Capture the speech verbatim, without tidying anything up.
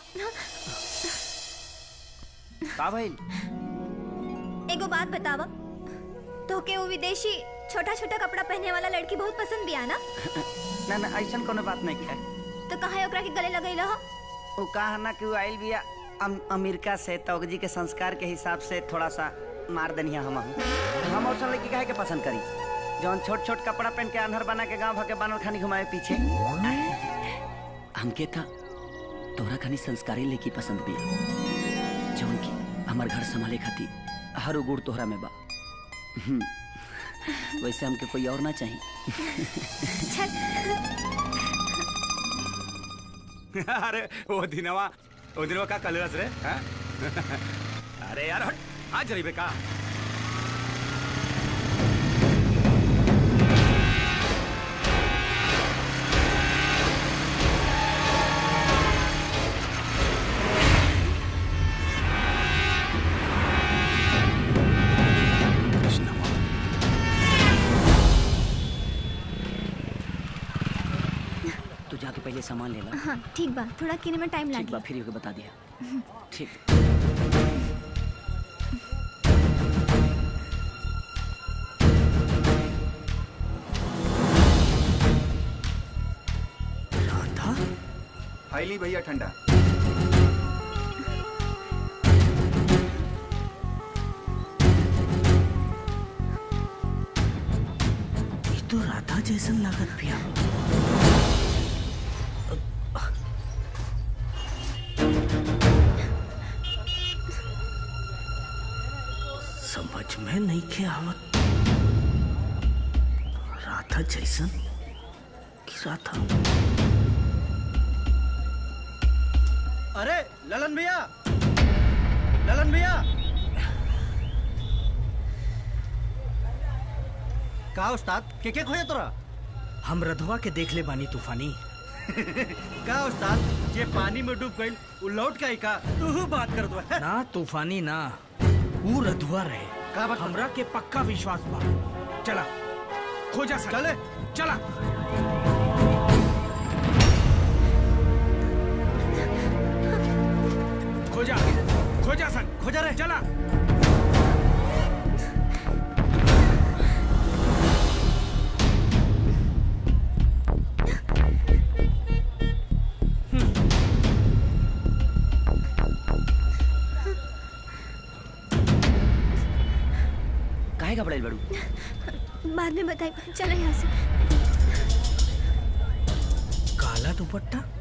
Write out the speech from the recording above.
का भइल? एगो बात बतावा, तो के वो विदेशी छोटा छोटा कपड़ा पहनने वाला लड़की बहुत पसंद भी आना? ना ना ऐसा कोनो बात नहीं है। तो कहाँ ओकरा के गले लगैला हो? वो कहा ना कि वो आइल बिया अम, अमेरिका से, तो जी के संस्कार के हिसाब से थोड़ा सा मार दनिया हम हम और लड़की काहे के पसंद करी जौन छोट छोट कपड़ा पहन के अनहर बना के गांव भर के बनल खानी घुमाए पीछे। हमके था तोरा खानी संस्कारी लड़की पसंद भी जौन की हमार घर संभाले खाती हर गुड़ तोहरा में बा। वैसे हमके कोई और ना चाहिए। अरे वो दिनवा वो दिनवा का कलरस रे हाँ? अरे यार हट आज रही बेका। पहले सामान लेना। हाँ ठीक बा, थोड़ा किने में टाइम ठीक बा, फिर ये बता दिया। ठीक। राधा? हाईली भैया ठंडा। ये तो राधा जैसन लागत पिया। समझ में नहीं के आवत। राधा जैसन कि राधा? अरे ललन भैया, ललन भैया, का उस्ताद के के खोया तोरा? हम रधवा के देख ले बानी तूफानी। का उस्ताद ये पानी में डूब गई उ लौट के आई का? तू बात कर दो ना तूफानी ना, वो रधुआ रहे। का बात? हमरा के पक्का विश्वास बा। चला खोजा सन। चले चला। खोजा खोजा सन, खोजा रे। चला। घबराइल बड़ू? बाद में बताई, चलो यहाँ से। काला दुपट्टा